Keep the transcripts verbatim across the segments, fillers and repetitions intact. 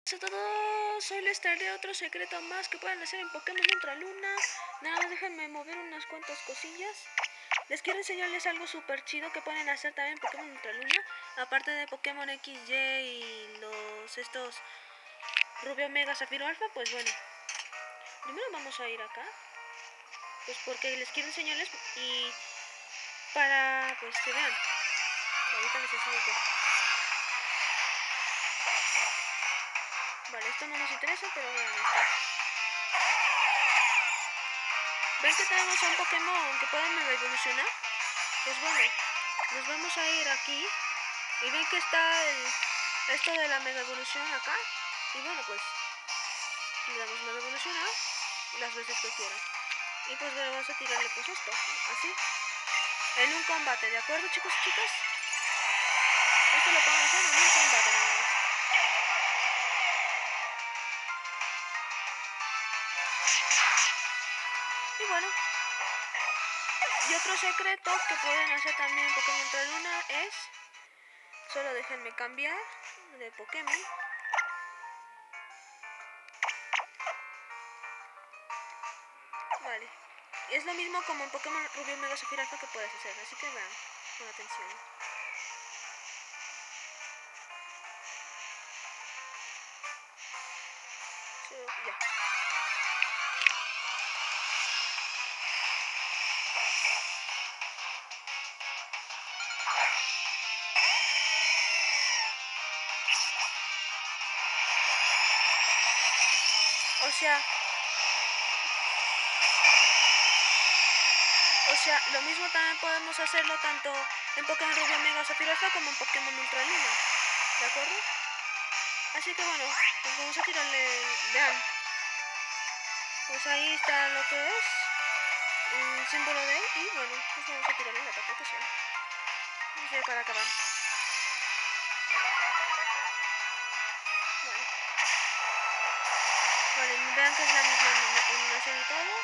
Hola a todos, hoy les traeré otro secreto más que pueden hacer en Pokémon Ultra Luna. Nada más déjenme mover unas cuantas cosillas. Les quiero enseñarles algo súper chido que pueden hacer también en Pokémon Ultra Luna. Aparte de Pokémon equis y y los estos Rubio, Mega, Zafiro, Alfa, pues bueno. Primero vamos a ir acá. Pues porque les quiero enseñarles y para pues que vean. Ahorita les enseño que... Vale, esto no nos interesa, pero vean, está. ¿Ven que tenemos un Pokémon que pueden mega evolucionar? Pues bueno, nos vamos a ir aquí y ven que está el, esto de la mega evolución acá. Y bueno, pues le damos mega evolucionar las veces que quieran. Y pues bueno, vamos a tirarle pues esto, así, en un combate, ¿de acuerdo, chicos y chicas? Esto lo podemos hacer en un combate nada más. Y bueno, y otro secreto que pueden hacer también en Pokémon Ultra Luna es, solo déjenme cambiar de Pokémon. Vale, es lo mismo como en Pokémon Rubio, Mega, Zafiro, Alfa que puedes hacer, así que vean con atención. So, ya. O sea, o sea, lo mismo también podemos hacerlo tanto en Pokémon Rubio, Mega, Zafiro, Alfa como en Pokémon Ultra Luna, ¿de acuerdo? Así que bueno, pues vamos a tirarle, vean, pues ahí está lo que es el símbolo de él y bueno, pues vamos a tirarle el ataque que sea, no sé, para acabar. Vale, vale, vean que es la misma animación y todo.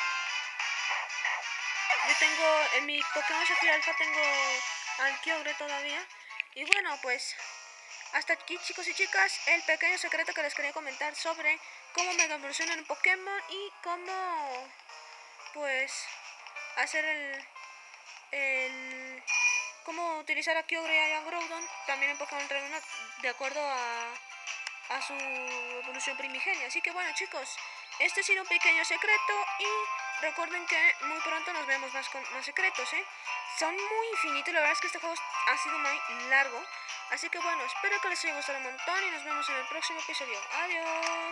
Yo tengo, en mi Pokémon Zafiro Alfa tengo al Kyogre todavía. Y bueno, pues hasta aquí, chicos y chicas, el pequeño secreto que les quería comentar sobre cómo mega evolucionan un Pokémon y cómo, pues, hacer el, el cómo utilizar a Kyogre y a Groudon también en Pokémon Ultra Luna de acuerdo a, a su evolución primigenia. Así que bueno, chicos, este ha sido un pequeño secreto y recuerden que muy pronto nos vemos más con más secretos, ¿eh? Son muy infinitos, la verdad es que este juego ha sido muy largo. Así que bueno, espero que les haya gustado un montón y nos vemos en el próximo episodio. Adiós.